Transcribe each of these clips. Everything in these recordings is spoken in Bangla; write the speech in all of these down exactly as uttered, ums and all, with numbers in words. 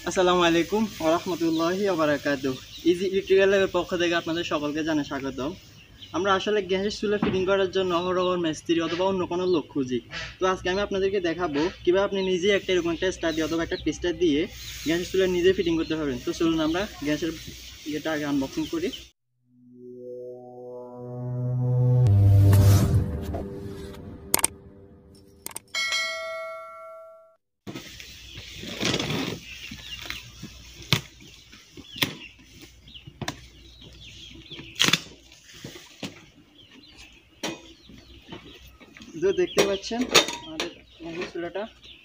আসসালামু আলাইকুম ওয়া রাহমাতুল্লাহি ওয়া বারাকাতুহু। ইজি ইলেকট্রিক্যাল ল্যাবের পক্ষ থেকে আপনাদের সকলকে জানাই স্বাগতম। আমরা আসলে গ্যাসের চুলা ফিটিং করার জন্য অহরহ মিস্ত্রি অথবা অন্য কোনো লোক খুঁজি। তো আজকে আমি আপনাদেরকে দেখাবো কীভাবে আপনি নিজেই একটা এরকম একটা স্টাডি অথবা একটা টেস্টার দিয়ে গ্যাসের চুলা নিজে ফিটিং করতে পারবেন। তো চলুন আমরা গ্যাসের ইয়েটা আগে আনবক্সিং করি। তো দেখতে পাচ্ছেন আমাদের গ্যাসের চুলাটা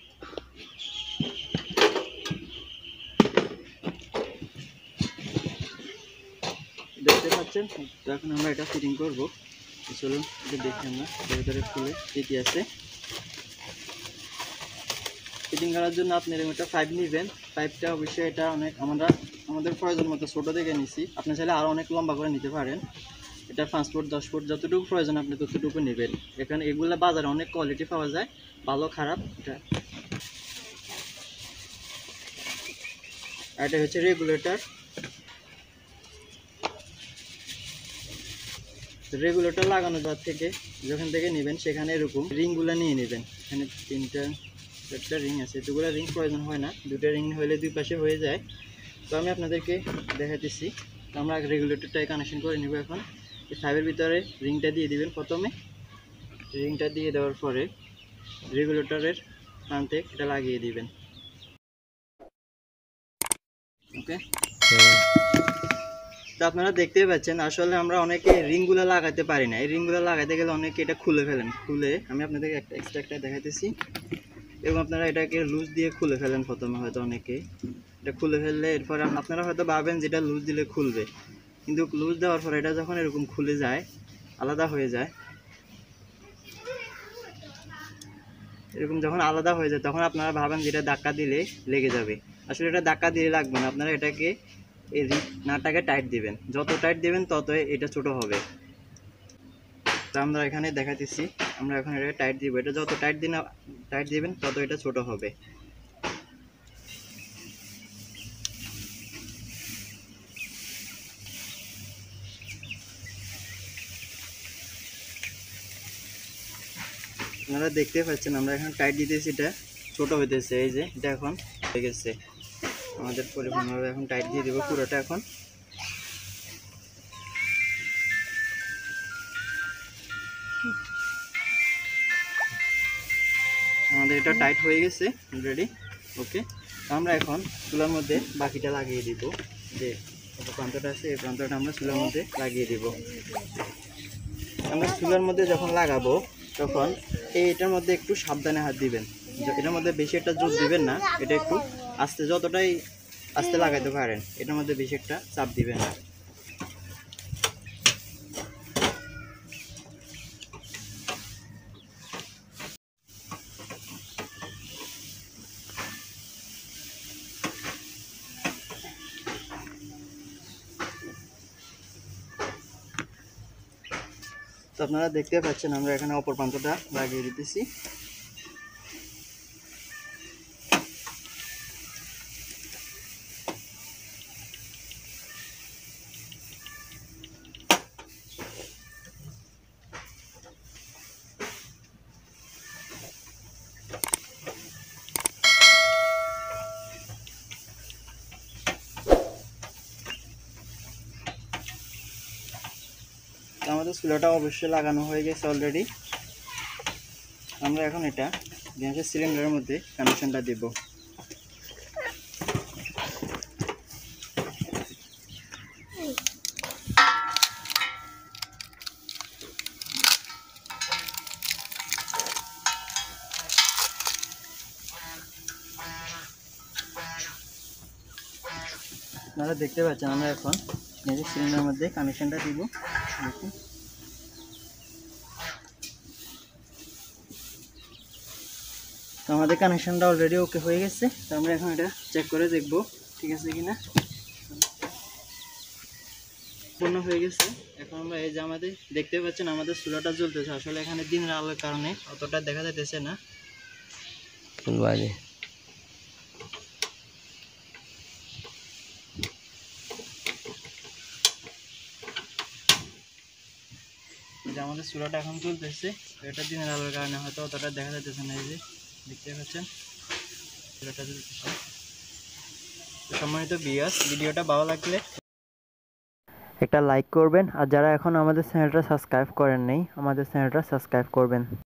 দেখতে পাচ্ছেন। তো এখন আমরা এটা ফিটিং করবো। চলুন এটা দেখি আমরা ভিতরে খুলে কী কী আছে। ফিটিং করার জন্য আপনি এরকম একটা পাইপ নেবেন। পাইপটা অবশ্যই এটা অনেক আমরা আমাদের প্রয়োজন মতো ছোটো দেখে নিছি, আপনি চাইলে আরও অনেক লম্বা করে নিতে পারেন। এটা পাঁচ ফুট দশ ফুট যতটুকু প্রয়োজন আপনি ততটুকু নেবেন। এখানে এগুলো বাজারে অনেক কোয়ালিটি পাওয়া যায়, ভালো খারাপ। এটা এটা হচ্ছে রেগুলেটর। রেগুলেটর লাগানো যার থেকে যখন থেকে নেবেন সেখানে এরকম রিংগুলো নিয়ে নেবেন। এখানে তিনটা চারটা রিং আছে, এতগুলো রিং প্রয়োজন হয় না, দুটো রিং হলে দুই পাশে হয়ে যায়। তো আমি আপনাদেরকে দেখাতেছি। তো আমরা রেগুলেটরটাই কানেকশন করে নেব। এখন এই ফাইভের ভিতরে রিংটা দিয়ে দিবেন। প্রথমে রিংটা দিয়ে দেওয়ার পরে রেগুলেটরের প্রান্তে এটা লাগিয়ে দিবেন। ওকে, তো আপনারা দেখতেই পাচ্ছেন আসলে আমরা অনেকে রিংগুলো লাগাতে পারি না। এই রিংগুলো লাগাতে গেলে অনেকে এটা খুলে ফেলেন। খুলে আমি আপনাদেরকে একটা এক্সট্রা একটা দেখাইতেছি। এবং আপনারা এটাকে লুজ দিয়ে খুলে ফেলেন প্রথমে, হয়তো অনেকে এটা খুলে ফেললে এরপর আপনারা হয়তো ভাবেন যেটা লুজ দিলে খুলবে, কিন্তু লুজ দেওয়ার পর এটা যখন এরকম খুলে যায়, আলাদা হয়ে যায়, এরকম যখন আলাদা হয়ে যায় তখন আপনারা ভাবেন যেটা ধাক্কা দিলে লেগে যাবে। আসলে এটা ধাক্কা দিয়ে লাগবে না। আপনারা এটাকে এই নাটটাকে টাইট দিবেন। যত টাইট দিবেন তত এটা ছোট হবে। তো আমরা এখানে দেখাতেছি, আমরা এখন এটা টাইট দিব। এটা যত টাইট দিন টাইট দিবেন তত এটা ছোট হবে। আপনারা দেখতে পাচ্ছেন আমরা এখন টাইট দিতেছি, এটা ছোট হইতেছে। এই যে এটা এখন হয়ে গেছে আমাদের পরিপূর্ণভাবে। এখন টাইট দিয়ে দেবো পুরোটা। এখন আমাদের এটা টাইট হয়ে গেছে অলরেডি। ওকে, আমরা এখন চুলার মধ্যে বাকিটা লাগিয়ে দিব। যে প্রান্তটা আছে এই প্রান্তটা আমরা চুলার মধ্যে লাগিয়ে দিব। আমরা চুলার মধ্যে যখন লাগাবো তখন এইটার মধ্যে একটু সাবধানে হাত দিবেন। এটার মধ্যে বেশি একটা জোর দিবেন না, এটা একটু আস্তে, যতটাই আস্তে লাগাইতে পারেন। এটার মধ্যে বেশি একটা চাপ দিবেন না। তো আপনারা দেখতে পাচ্ছেন আমরা এখানে অপর প্রান্তটা লাগিয়ে দিতেছি। আমাদের চুলাটা অবশ্যই লাগানো হয়ে গেছে অলরেডি। আমরা এখন এটা গ্যাসের সিলিন্ডারের মধ্যে কানেকশনটা দেব। আপনারা দেখতে পাচ্ছেন আমরা এখন গ্যাসের সিলিন্ডারের মধ্যে কানেকশনটা দিব। দেখুন, তো আমাদের কানেকশনটা অলরেডি ওকে হয়ে গেছে। তো আমরা এখন এটা চেক করে দেখব ঠিক আছে কিনা। পূর্ণ হয়ে গেছে। এখন আমরা এই যে আমাদের দেখতে পাচ্ছেন আমাদের চুলাটা জ্বলতেছে। আসলে এখানে দিনের আলোর কারণে অতটা দেখা যাইতেছে না। যে আমাদের চুলাটা এখন চলতেছে, এটা দিনের আলোর কারণে হয়তো অতটা দেখা যাচ্ছে না। এই যে দেখতে পাচ্ছেন চুলাটা চলতেছে। তো সম্মানিত ভিউয়ার্স, ভিডিওটা ভালো লাগলে একটা লাইক করবেন, আর যারা এখন আমাদের চ্যানেলটা সাবস্ক্রাইব করেন নাই আমাদের চ্যানেলটা সাবস্ক্রাইব করবেন।